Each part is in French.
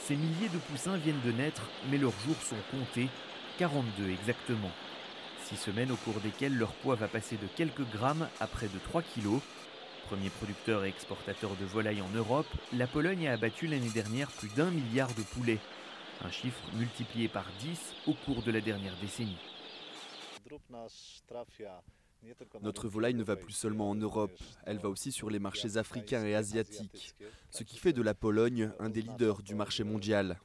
Ces milliers de poussins viennent de naître, mais leurs jours sont comptés, 42 exactement. 6 semaines au cours desquelles leur poids va passer de quelques grammes à près de 3 kilos. Premier producteur et exportateur de volailles en Europe, la Pologne a abattu l'année dernière plus d'1 milliard de poulets. Un chiffre multiplié par 10 au cours de la dernière décennie. Notre volaille ne va plus seulement en Europe, elle va aussi sur les marchés africains et asiatiques, ce qui fait de la Pologne un des leaders du marché mondial.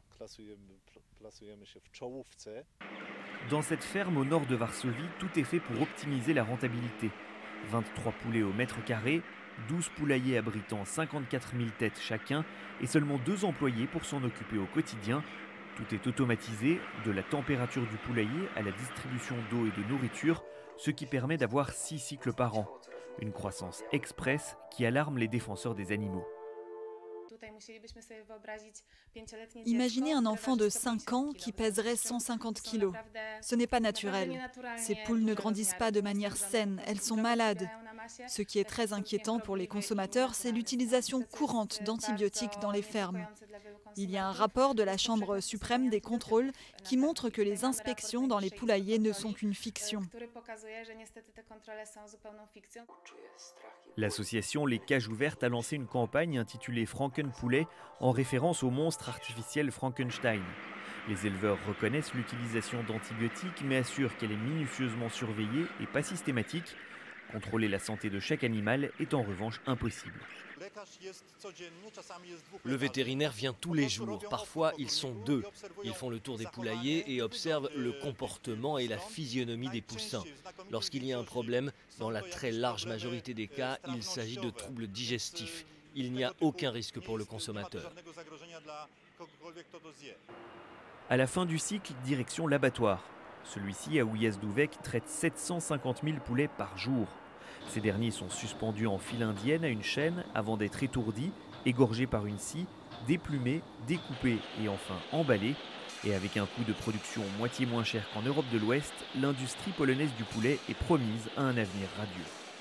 Dans cette ferme au nord de Varsovie, tout est fait pour optimiser la rentabilité. 23 poulets au mètre carré, 12 poulaillers abritant 54 000 têtes chacun et seulement 2 employés pour s'en occuper au quotidien. Tout est automatisé, de la température du poulailler à la distribution d'eau et de nourriture, ce qui permet d'avoir 6 cycles par an. Une croissance express qui alarme les défenseurs des animaux. Imaginez un enfant de 5 ans qui pèserait 150 kilos. Ce n'est pas naturel. Ces poules ne grandissent pas de manière saine, elles sont malades. Ce qui est très inquiétant pour les consommateurs, c'est l'utilisation courante d'antibiotiques dans les fermes. Il y a un rapport de la Chambre suprême des contrôles qui montre que les inspections dans les poulaillers ne sont qu'une fiction. L'association Les Cages Ouvertes a lancé une campagne intitulée Frankenpoulet en référence au monstre artificiel Frankenstein. Les éleveurs reconnaissent l'utilisation d'antibiotiques mais assurent qu'elle est minutieusement surveillée et pas systématique. Contrôler la santé de chaque animal est en revanche impossible. Le vétérinaire vient tous les jours, parfois ils sont 2. Ils font le tour des poulaillers et observent le comportement et la physionomie des poussins. Lorsqu'il y a un problème, dans la très large majorité des cas, il s'agit de troubles digestifs. Il n'y a aucun risque pour le consommateur. À la fin du cycle, direction l'abattoir. Celui-ci à Ujazdówek traite 750 000 poulets par jour. Ces derniers sont suspendus en file indienne à une chaîne avant d'être étourdis, égorgés par une scie, déplumés, découpés et enfin emballés. Et avec un coût de production moitié moins cher qu'en Europe de l'Ouest, l'industrie polonaise du poulet est promise à un avenir radieux.